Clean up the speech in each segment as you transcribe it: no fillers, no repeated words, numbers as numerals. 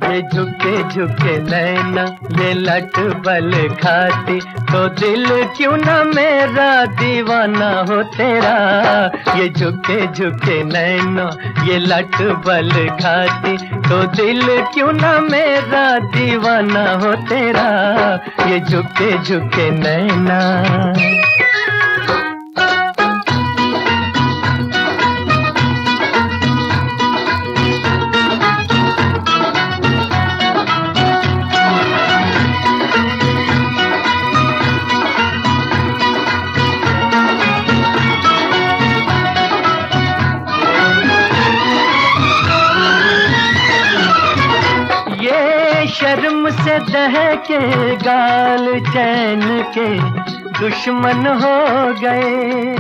ये झुके झुके नैना, ये लट बल खाती, तो दिल क्यों ना मेरा दीवाना हो तेरा। ये झुके झुके नैना, ये लट बल खाती, तो दिल क्यों ना मेरा दीवाना हो तेरा। ये झुके झुके नैना। शर्म से दहके गाल चैन के दुश्मन हो गए।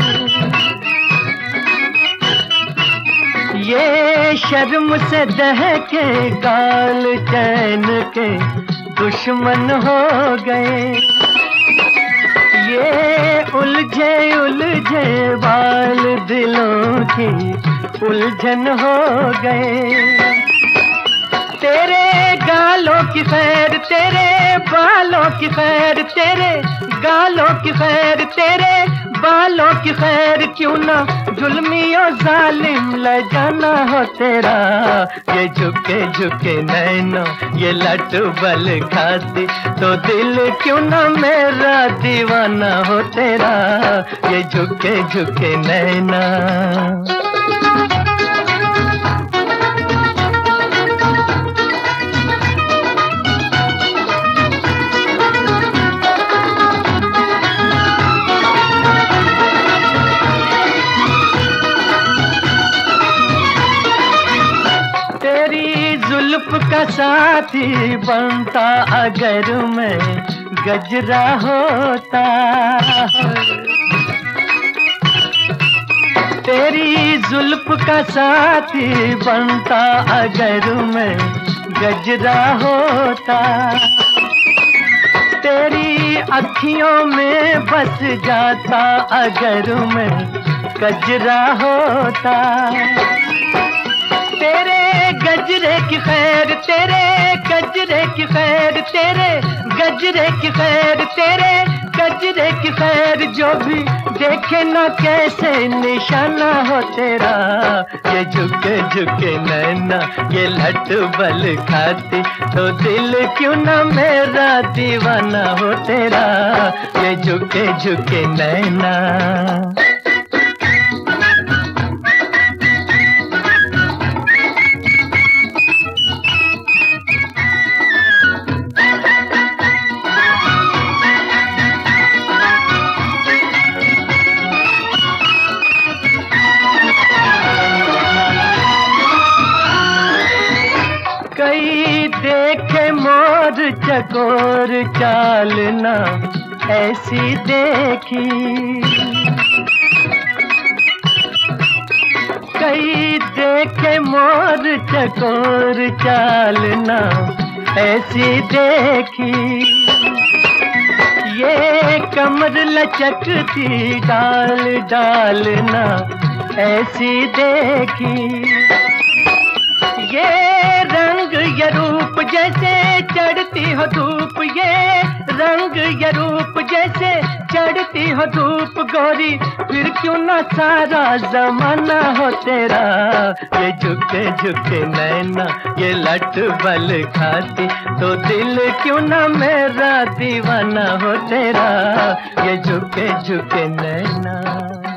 ये शर्म से दहके गाल चैन के दुश्मन हो गए। ये उलझे उलझे बाल दिलों की उलझन हो गए। तेरे गालों की खैर, तेरे बालों की खैर, तेरे गालों की खैर, तेरे बालों की खैर, क्यों ना जुल्मी और जालिम ले जाना हो तेरा। ये झुके झुके नैनो, ये लट बल खाती, तो दिल क्यों ना मेरा दीवाना हो तेरा। ये झुके झुके नैना। जुल्फ का साथी बनता अगर मैं गजरा होता। तेरी जुल्फ का साथी बनता अगर मैं गजरा होता। तेरी अखियों में बस जाता अगर मैं गजरा होता। तेरे गजरे की खैर, तेरे गजरे की खैर, तेरे गजरे की खैर, तेरे गजरे की खैर, जो भी देखे ना कैसे निशाना हो तेरा। ये झुके झुके नैना, ये लट बल खाती, तो दिल क्यों ना मेरा दीवाना हो तेरा। ये झुके झुके नैना। कई देखे मोर चकोर चालना ऐसी देखी। कई देखे मोर चकोर चालना ऐसी देखी। ये कमर लचकती डाल डालना ऐसी देखी। ये रंग ये रूप जैसे चढ़ती हो धूप, ये रंग ये रूप जैसे चढ़ती हो धूप गोरी, फिर क्यों ना सारा जमाना हो तेरा। ये झुके झुके नैना, ये लट बल खाती, तो दिल क्यों ना मेरा दीवाना हो तेरा। ये झुके झुके नैना।